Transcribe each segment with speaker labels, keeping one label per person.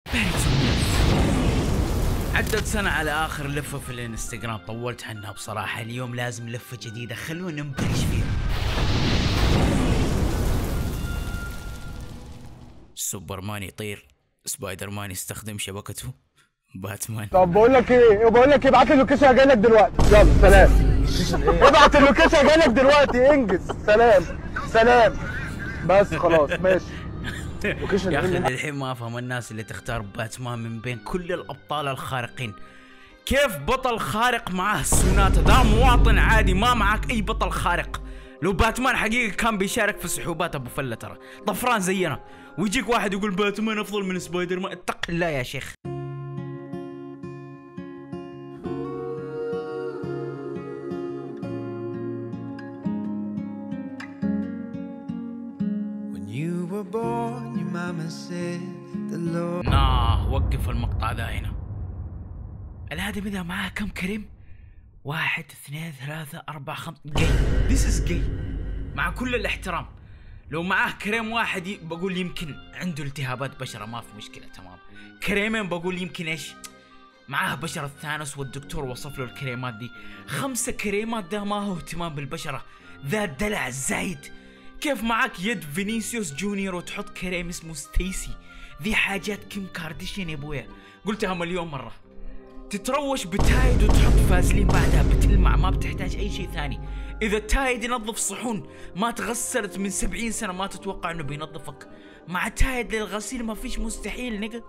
Speaker 1: عدت سنة على آخر لفة في الانستغرام، طولت عنها بصراحة. اليوم لازم لفة جديدة، خلونا نبرش فيها. سوبرمان يطير، سبايدر مان يستخدم شبكته، باتمان.
Speaker 2: طب بقول لك ايه ابعت لي اللوكيشن جاي لك دلوقتي. يلا سلام. ابعت اللوكيشن جاي لك دلوقتي، انجز. سلام بس خلاص ماشي.
Speaker 1: يا اخي الحين ما افهم الناس اللي تختار باتمان من بين كل الابطال الخارقين. كيف بطل خارق معاه السوناتا؟ ذا مواطن عادي، ما معك اي بطل خارق. لو باتمان حقيقي كان بيشارك في سحوبات ابو فله، ترى ضفران زينا، ويجيك واحد يقول باتمان افضل من سبايدر مان. اتق الله يا شيخ. وقف المقطع ذا هنا. الهادي بدأ معاه كم كريم؟ 1 2 3 4 5 جاي. This is جاي. مع كل الاحترام، لو معاه كريم واحد بقول يمكن عنده التهابات بشرة، ما في مشكلة تمام. كريمين بقول يمكن ايش؟ معاه بشرة ثانوس والدكتور وصف له الكريمات دي. 5 كريمات، ده ما هو اهتمام بالبشرة، ذا دلع زايد. كيف معاك يد فينيسيوس جونيور وتحط كريم اسمه ستيسي؟ ذي حاجات كيم كارديشيان يا ابويا، قلتها مليون مرة. تتروش بتايد وتحط فازلين بعدها، بتلمع، ما بتحتاج اي شيء ثاني. اذا تايد ينظف صحون ما تغسلت من 70 سنة ما تتوقع انه بينظفك. مع تايد للغسيل ما فيش مستحيل نقا.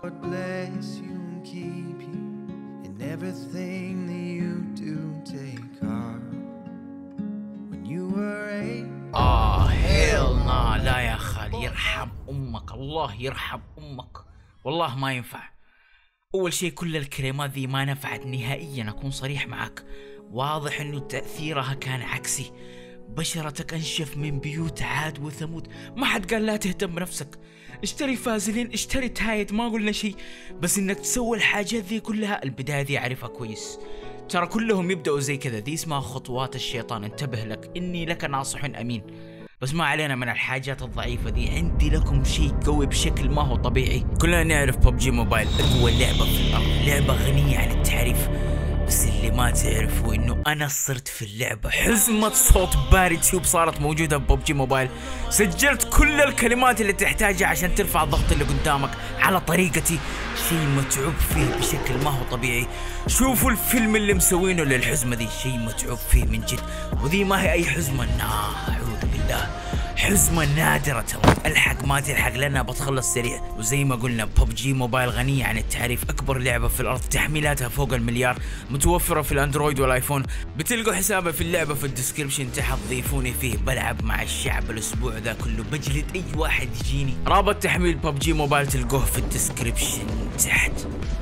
Speaker 1: لا يا خالي، يرحم امك، الله يرحم امك، والله ما ينفع. اول شيء كل الكريمات ذي ما نفعت نهائيا، اكون صريح معك. واضح انه تأثيرها كان عكسي، بشرتك انشف من بيوت عاد وثمود. ما حد قال لا تهتم بنفسك، اشتري فازلين، اشتري تايد، ما قلنا شيء، بس انك تسوي الحاجات ذي كلها البداية ذي اعرفها كويس. ترى كلهم يبدأوا زي كذا، ذي اسمها خطوات الشيطان، انتبه لك، اني لك ناصح امين. بس ما علينا من الحاجات الضعيفة دي، عندي لكم شيء قوي بشكل ما هو طبيعي. كلنا نعرف ببجي موبايل اقوى لعبة في الارض، لعبة غنية عن التعريف، بس اللي ما تعرفوا انه انا صرت في اللعبة حزمة صوت باري تيوب صارت موجودة ببجي موبايل. سجلت كل الكلمات اللي تحتاجها عشان ترفع الضغط اللي قدامك على طريقتي، شيء متعوب فيه بشكل ما هو طبيعي. شوفوا الفيلم اللي مسوينه للحزمة دي، شيء متعوب فيه من جد. وذي ما هي اي حزمة، اعوذ بالله، حزمة نادرة ترى، الحق ما تلحق لنا بتخلص سريع. وزي ما قلنا ببجي موبايل غنية عن التعريف، اكبر لعبة في الارض، تحميلاتها فوق المليار، متوفرة في الاندرويد والايفون. بتلقوا حسابي في اللعبة في الديسكريبشن تحت، ضيفوني فيه، بلعب مع الشعب الاسبوع ذا كله، بجلد اي واحد يجيني. رابط تحميل ببجي موبايل تلقوه في الديسكريبشن تحت.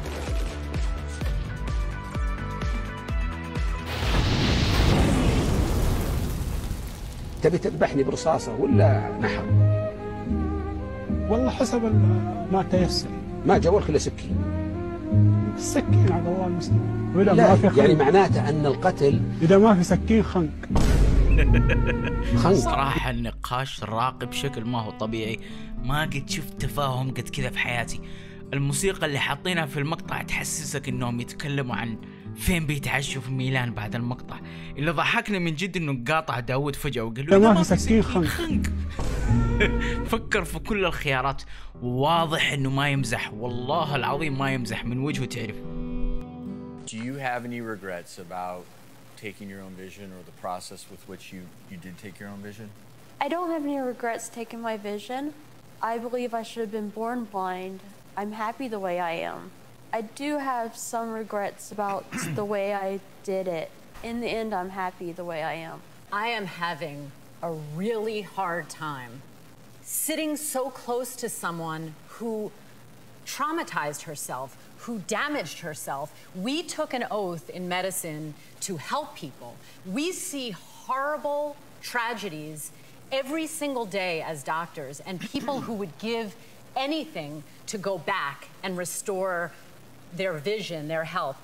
Speaker 3: تبي تذبحني برصاصة ولا نحر؟
Speaker 4: والله حسب ما تيسر.
Speaker 3: ما جاولك الا سكين.
Speaker 4: السكين على الله المسلم. وإذا
Speaker 3: لا
Speaker 4: ما في خنق.
Speaker 3: يعني معناته ان القتل
Speaker 4: اذا ما في سكين خنق.
Speaker 1: صراحة النقاش راقي بشكل ما هو طبيعي، ما قد شفت تفاهم قد كذا في حياتي. الموسيقى اللي حاطينها في المقطع تحسسك انهم يتكلموا عن فين بيتعشوا في ميلان بعد المقطع. اللي ضحكني من جد انه قاطع داود فجأة وقال له
Speaker 4: ما في سكين خنق.
Speaker 1: فكر في كل الخيارات، وواضح انه ما يمزح، والله العظيم ما يمزح، من وجهه تعرف.
Speaker 5: Do you have any regrets about taking your own vision or the process with which you did take your own vision?
Speaker 6: I don't have any regrets taking my vision. I believe I should have been born blind. I'm happy the way I am. I do have some regrets about the way I did it. In the end, I'm happy the way I am.
Speaker 7: I am having a really hard time sitting so close to someone who traumatized herself, who damaged herself. We took an oath in medicine to help people. We see horrible tragedies every single day as doctors, and people who would give anything to go back and restore their vision, their health.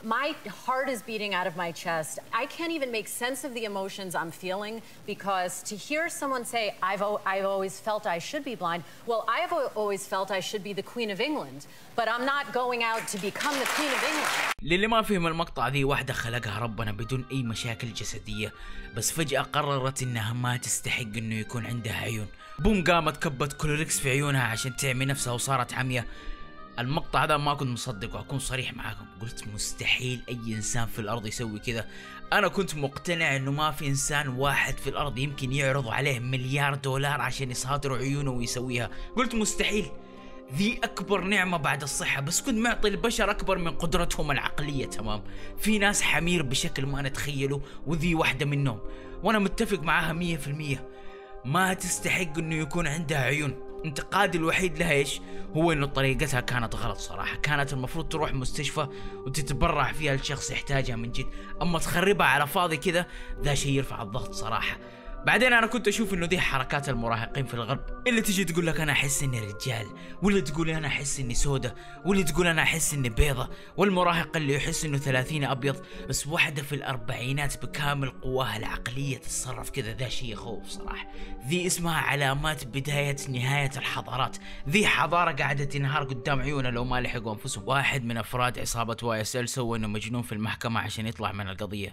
Speaker 7: My heart is beating out of my chest. I can't even make sense of the emotions I'm feeling, because to hear someone say, I've always felt I should be blind. Well, I've always felt I should be the Queen of England, but I'm not going out to become the Queen of England.
Speaker 1: للي ما فهم المقطع، ذي واحدة خلقها ربنا بدون أي مشاكل جسدية، بس فجأة قررت إنها ما تستحق إنه يكون عندها عيون. بوم قامت كبت كلوريكس في عيونها عشان تعمي نفسها وصارت عمية. المقطع هذا ما كنت مصدق، وأكون صريح معاكم، قلت مستحيل أي إنسان في الأرض يسوي كذا. أنا كنت مقتنع إنه ما في إنسان واحد في الأرض يمكن يعرض عليه $1,000,000 عشان يصادروا عيونه ويسويها. قلت مستحيل، ذي أكبر نعمة بعد الصحة، بس كنت معطي البشر أكبر من قدرتهم العقلية. تمام، في ناس حمير بشكل ما نتخيله، وذي واحدة منهم، وأنا متفق معاها 100%. ما تستحق إنه يكون عندها عيون. انتقادي الوحيد لها ايش؟ هو انه طريقتها كانت غلط صراحة. كانت المفروض تروح مستشفى وتتبرع فيها لشخص يحتاجها من جد، اما تخربها على فاضي كذا ذا شيء يرفع الضغط صراحة. بعدين انا كنت اشوف انه دي حركات المراهقين في الغرب، اللي تجي تقول لك انا احس اني رجال، واللي تقول انا احس اني سودة، واللي تقول انا احس اني بيضة، والمراهق اللي يحس انه 30 ابيض. بس واحدة في الأربعينات بكامل قواها العقلية تتصرف كذا، ذا شيء يخوف صراحة. ذي اسمها علامات بداية نهاية الحضارات. ذي حضارة قاعدة تنهار قدام عيونها لو ما لحقوا انفسهم. واحد من افراد عصابة YSL سوى انه مجنون في المحكمة عشان يطلع من القضية.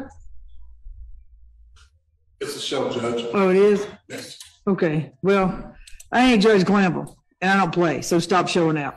Speaker 8: It's a show, Judge.
Speaker 9: Oh, it is?
Speaker 8: Yes.
Speaker 9: Okay. Well, I ain't Judge Glamble, and I don't play, so stop showing out.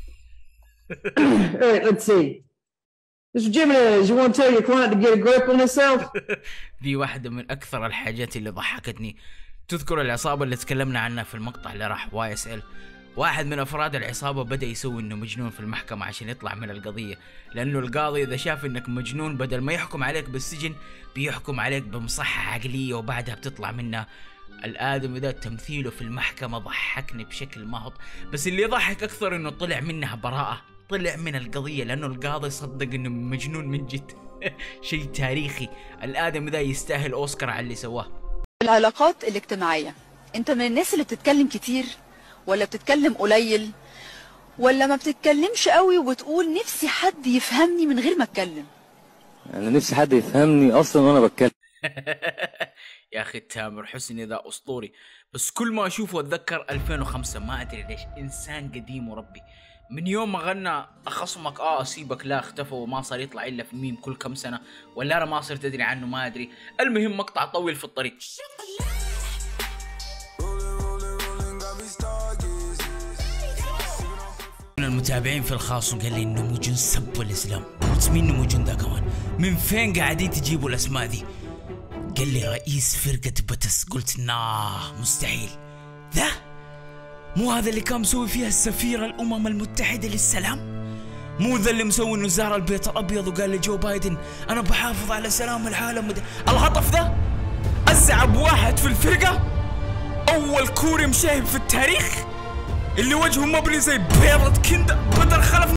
Speaker 9: All right, let's see. Mr. Jimenez, you want to tell your client to get a grip on himself?
Speaker 1: ذي واحدة من أكثر الحاجات اللي ضحكتني. تذكر العصابة اللي تكلمنا عنها في المقطع اللي راح YSL؟ واحد من أفراد العصابة بدأ يسوي إنه مجنون في المحكمة عشان يطلع من القضية، لأنه القاضي إذا شاف إنك مجنون بدل ما يحكم عليك بالسجن بيحكم عليك بمصحة عقلية وبعدها بتطلع منها. الآدم ذا تمثيله في المحكمة ضحكني بشكل مهض، بس اللي يضحك أكثر إنه طلع منها براءة، طلع من القضية لأنه القاضي صدق إنه مجنون من جد. شيء تاريخي. الآدم ذا يستاهل أوسكار على اللي سواه.
Speaker 10: العلاقات الاجتماعية، أنت من الناس اللي بتتكلم كتير ولا بتتكلم قليل ولا ما بتتكلمش قوي وبتقول نفسي حد يفهمني من غير ما اتكلم؟
Speaker 11: انا نفسي حد يفهمني اصلا وانا بتكلم.
Speaker 1: يا اخي تامر حسني ذا اسطوري، بس كل ما اشوفه اتذكر 2005. ما ادري ليش، انسان قديم وربي. من يوم ما غنى اخصمك اسيبك لا اختفى وما صار يطلع الا في ميم كل كم سنه، ولا انا ما صرت ادري عنه ما ادري. المهم مقطع طويل في الطريق. المتابعين في الخاص قال لي انه مجن سب الاسلام. قلت مين مجن ذا كمان؟ من فين قاعدين تجيبوا الاسماء ذي؟ قال لي رئيس فرقة بتس. قلت مستحيل. ذا مو هذا اللي كان مسوي فيها السفير الامم المتحدة للسلام؟ مو ذا اللي مسوي انه زار البيت الابيض وقال لجو بايدن انا بحافظ على سلام العالم؟ الهطف ذا ازعب واحد في الفرقة، اول كوري مشاهب في التاريخ، اللي وجهه مبني زي بيضة كندا بدر خلف